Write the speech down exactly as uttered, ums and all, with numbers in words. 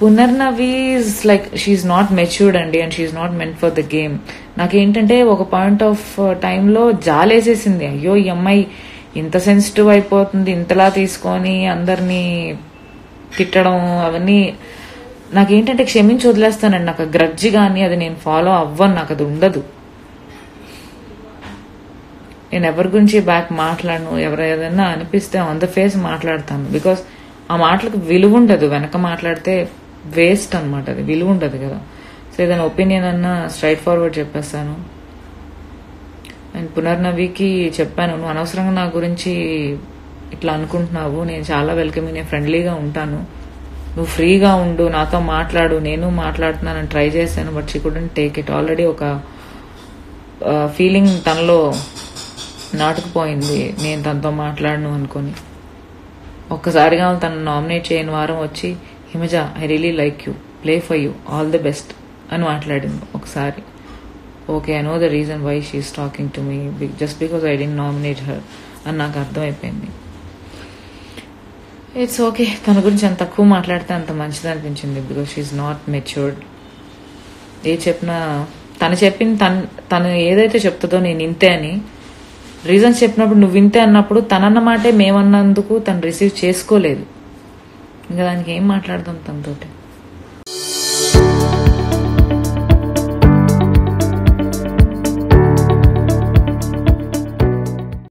Punarnavi is like she's not matured అండి, and she's not meant for the game. నాకేంటంటే ఒక point of టైంలో జాలేసేసింది, అయ్యో ఈ అమ్మాయి ఇంత సెన్సిటివ్ అయిపోతుంది, ఇంతలా తీసుకొని అందరినీ తిట్టడం అవన్నీ. నాకేంటంటే క్షమించి వదిలేస్తానండి, నాకు గ్రడ్జి కానీ అది నేను ఫాలో అవ్వను, నాకు అది ఉండదు. నేను ఎవరి గురించి బ్యాక్ మాట్లాడను, ఎవరు ఏదైనా అనిపిస్తే ఆన్ ద ఫేస్ మాట్లాడతాను. బికాస్ ఆ మాటలకు విలువ ఉండదు, వెనక మాట్లాడితే వేస్ట్ అనమాట, అది విలువ ఉండదు కదా. సో ఏదైనా ఒపీనియన్ అన్నా స్ట్రైట్ ఫార్వర్డ్ చెప్పేస్తాను. అండ్ పునర్నవికి చెప్పాను, నువ్వు అనవసరంగా నా గురించి ఇట్లా అనుకుంటున్నావు, నేను చాలా వెల్కమింగ్, నేను ఫ్రెండ్లీగా ఉంటాను, నువ్వు ఫ్రీగా ఉండు, నాతో మాట్లాడు, నేను మాట్లాడుతున్నానని ట్రై చేశాను. But she couldn't take it. Already ఒక ఫీలింగ్ తనలో నాటుకుపోయింది, నేను తనతో మాట్లాడను అనుకుని. ఒక్కసారిగా తను నామినేట్ చేయని వారం వచ్చి, Himaja I really like you, play for you, all the best అని మాట్లాడింది ఒకసారి. Okay, I know the reason why she's talking to me, just because I don't nominate her అని నాకు అర్థమైపోయింది. ఇట్స్ ఓకే, తన గురించి అంత తక్కువ మాట్లాడితే అంత మంచిది అనిపించింది, బికాస్ షీఈ్ నాట్ మెచ్యూర్డ్. ఏ చెప్పినా తను చెప్పింది, తను తను ఏదైతే చెప్తుందో నేను ఇంతే అని రీజన్స్ చెప్పినప్పుడు నువ్వు వింటే అన్నప్పుడు తనన్న మాటే మేమన్నందుకు తను రిసీవ్ చేసుకోలేదు. ఇంకా దానికి ఏం మాట్లాడదాం తనతోటి.